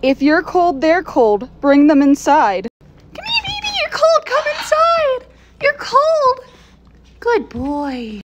If you're cold, they're cold. Bring them inside. Come here, baby. You're cold. Come inside. You're cold. Good boy.